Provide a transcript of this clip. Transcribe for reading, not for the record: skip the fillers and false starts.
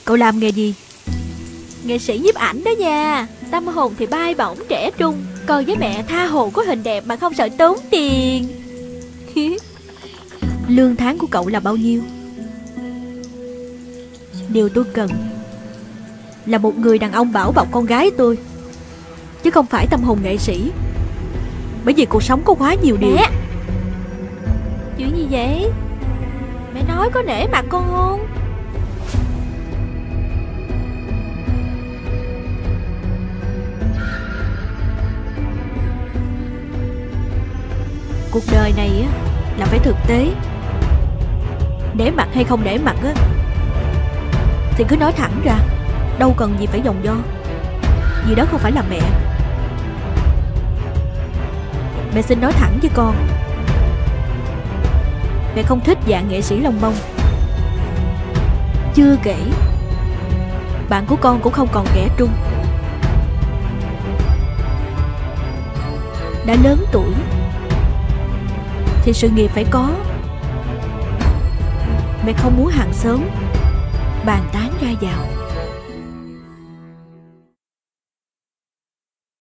Cậu làm nghề gì? Nghệ sĩ nhiếp ảnh đó nha. Tâm hồn thì bay bổng trẻ trung, còn với mẹ tha hồ có hình đẹp mà không sợ tốn tiền. Lương tháng của cậu là bao nhiêu? Điều tôi cần là một người đàn ông bảo bọc con gái tôi, chứ không phải tâm hồn nghệ sĩ. Bởi vì cuộc sống có quá nhiều điều. Mẹ, chuyện gì vậy? Mẹ nói có nể mặt con không? Cuộc đời này á là phải thực tế. Nể mặt hay không nể mặt á thì cứ nói thẳng ra, đâu cần gì phải vòng vo. Vì đó không phải là mẹ. Mẹ xin nói thẳng với con, mẹ không thích dạng nghệ sĩ lông bông. Chưa kể bạn của con cũng không còn kẻ trung. Đã lớn tuổi thì sự nghiệp phải có. Mẹ không muốn hàng xóm bàn tán ra vào.